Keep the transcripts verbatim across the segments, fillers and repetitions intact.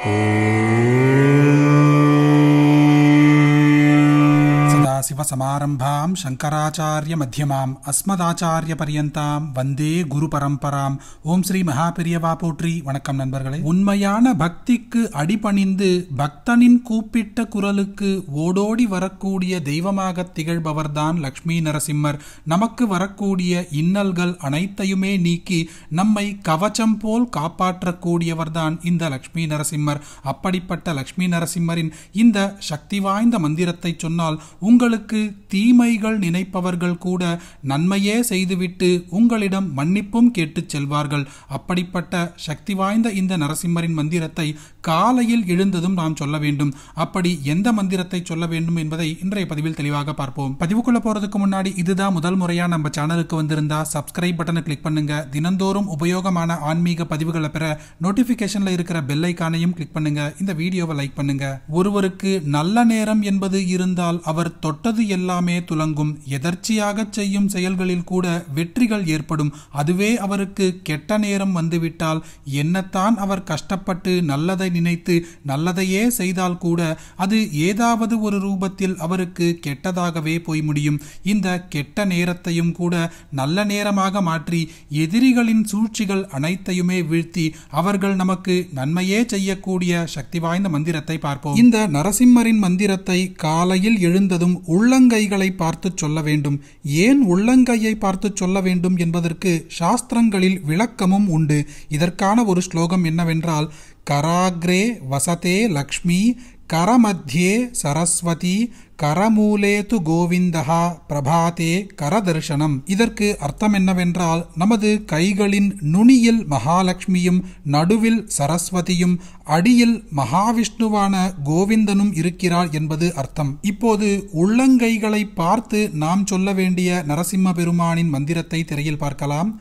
சதாசிவசமாரம்பாம் சங்கராச்சாரிய மத்தியமாம் அஸ்மதாச்சாரிய பரியந்தாம் வந்தே குரு பரம்பராம். ஓம் ஸ்ரீ மகாபெரியவா போற்றி. வணக்கம் நண்பர்களே. உண்மையான பக்திக்கு அடிபணிந்து பக்தனின் கூப்பிட்ட குரலுக்கு ஓடோடி வரக்கூடிய தெய்வமாக திகழ்பவர்தான் லக்ஷ்மி நரசிம்மர். நமக்கு வரக்கூடிய இன்னல்கள் அனைத்தையுமே நீக்கி நம்மை கவச்சம் போல் காப்பாற்றக்கூடியவர்தான் இந்த லக்ஷ்மி நரசிம்மர். அப்படிப்பட்ட லக்ஷ்மி நரசிம்மரின் இந்த சக்தி வாய்ந்த மந்திரத்தை சொன்னால் உங்களுக்கு தீமைகள் நினைப்பவர்கள் கூட நன்மையே செய்துவிட்டு உங்களிடம் மன்னிப்பும் கேட்டு செல்வார்கள். அப்படிப்பட்ட சக்தி வாய்ந்த இந்த நரசிம்மரின் மந்திரத்தை காலையில் எழுந்ததும் நாம் சொல்ல வேண்டும். அப்படி எந்த மந்திரத்தை சொல்ல வேண்டும் என்பதை இன்றைய பதிவில் தெளிவாக பார்ப்போம். பதிவுக்குள்ள போறதுக்கு முன்னாடி இதுதான் முதல் முறையா நம்ம சேனலுக்கு வந்திருந்தா சப்ஸ்கிரைப் பட்டனை கிளிக் பண்ணுங்க. தினந்தோறும் உபயோகமான ஆன்மீக பதிவுகளை பெற நோட்டிபிகேஷன்ல இருக்கிற பெல் ஐகானையும் கிளிக் பண்ணுங்க. இந்த வீடியோவை லைக் பண்ணுங்க. ஒருவருக்கு நல்ல நேரம் என்பது இருந்தால் அவர் தொட்டது எல்லாமே துலங்கும். எதர்ச்சியாக செய்யும் செயல்களில் கூட வெற்றிகள் ஏற்படும். அதுவே அவருக்கு கெட்ட நேரம் வந்துவிட்டால் என்னத்தான் அவர் கஷ்டப்பட்டு நல்லதை நினைத்து நல்லதையே செய்தால் கூட அது ஏதாவது ஒரு ரூபத்தில் அவருக்கு கெட்டதாகவே போய் முடியும். இந்த கெட்ட நேரத்தையும் கூட நல்ல நேரமாக மாற்றி எதிரிகளின் சூழ்ச்சிகள் அனைத்தையுமே வீழ்த்தி அவர்கள் நமக்கு நன்மையே செய்யக்கூடிய சக்தி வாய்ந்த மந்திரத்தை பார்ப்போம். இந்த நரசிம்மரின் மந்திரத்தை காலையில் எழுந்ததும் உள்ளங்கைகளை பார்த்து சொல்ல வேண்டும். ஏன் உள்ளங்கையை பார்த்து சொல்ல வேண்டும் என்பதற்கு சாஸ்திரங்களில் விளக்கமும் உண்டு. இதற்கான ஒரு ஸ்லோகம் என்னவென்றால், கராக்ரே வசதே லக்ஷ்மி கரமத்தியே சரஸ்வதி கரமூலே து கோவிந்தஹா பிரபாதே கரதர்ஷனம். இதற்கு அர்த்தம் என்னவென்றால், நமது கைகளின் நுனியில் மகாலட்சுமியும் நடுவில் சரஸ்வதியும் அடியில் மகாவிஷ்ணுவான கோவிந்தனும் இருக்கிறார் என்பது அர்த்தம். இப்போது உள்ளங்கைகளை பார்த்து நாம் சொல்ல வேண்டிய நரசிம்ம பெருமானின் மந்திரத்தை திரையில் பார்க்கலாம்.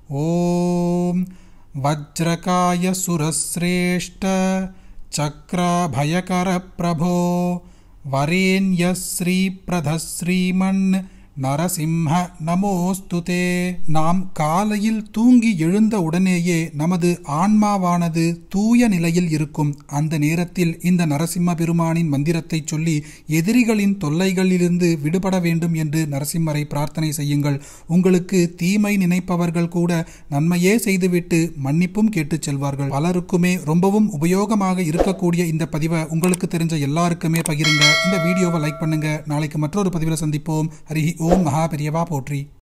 ஓம் வஜ்ரகாய சுரஸ்ரேஷ்ட சக்ராபயகர பிரபோ வரேண்ய ஸ்ரீ பிரதஸ்ரீமன் நரசிம்ம நமோஸ்துதே. நாம் காலையில் தூங்கி எழுந்த உடனேயே நமது ஆன்மாவானது தூய நிலையில் இருக்கும். அந்த நேரத்தில் இந்த நரசிம்ம பெருமானின் மந்திரத்தை சொல்லி எதிரிகளின் தொல்லைகளிலிருந்து விடுபட வேண்டும் என்று நரசிம்மரை பிரார்த்தனை செய்யுங்கள். உங்களுக்கு தீமை நினைப்பவர்கள் கூட நன்மையே செய்துவிட்டு மன்னிப்பும் கேட்டு செல்வார்கள். பலருக்குமே ரொம்பவும் உபயோகமாக இருக்கக்கூடிய இந்த பதிவை உங்களுக்கு தெரிஞ்ச எல்லாருக்குமே பகிருங்க. இந்த வீடியோவை லைக் பண்ணுங்க. நாளைக்கு மற்றொரு பதிவில் சந்திப்போம். ஹரி ஓம் மகாபெரியவா போற்றி.